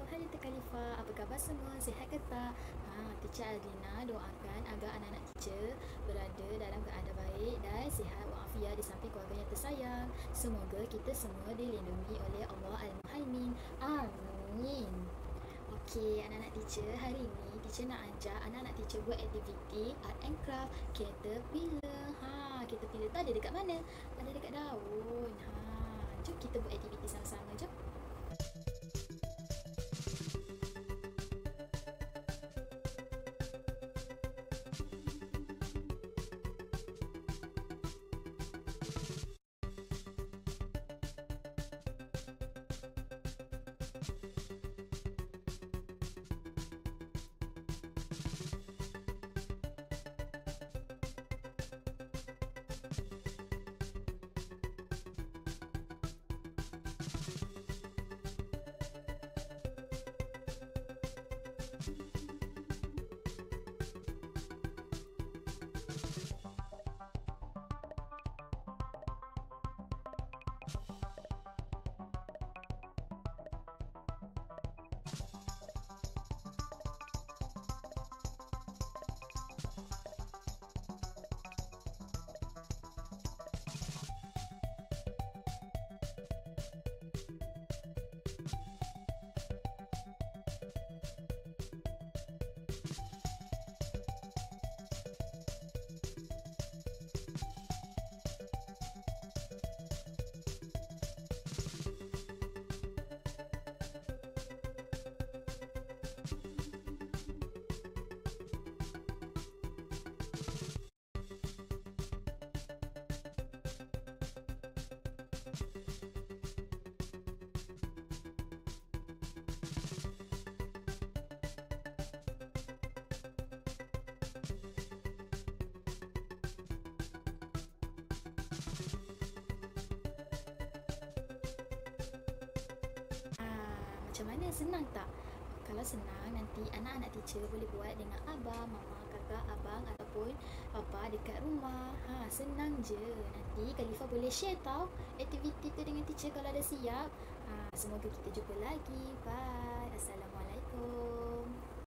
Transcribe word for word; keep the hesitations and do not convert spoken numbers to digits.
hai Teacher Khalifah, apa khabar semua? Sihat ke tak? Ha, Teacher Adlina doakan agar anak-anak teacher berada dalam keadaan baik dan sihat walafiat di samping keluarganya tersayang. Semoga kita semua dilindungi oleh Allah Al-Muhaimin. Amin. Okey, anak-anak teacher, hari ini teacher nak ajak anak-anak teacher buat aktiviti art and craft caterpillar. Ha, caterpillar tu ada dekat mana? Ada dekat daun. Ha, jom kita buat aktiviti sama-sama, jom. Macam mana? Senang tak? Kalau senang, nanti anak-anak teacher boleh buat dengan abang, mama, kakak, abang ataupun papa dekat rumah. Ha, senang je. Nanti Khalifah boleh share tau aktiviti tu dengan teacher kalau dah siap. Ha, semoga kita jumpa lagi. Bye. Assalamualaikum.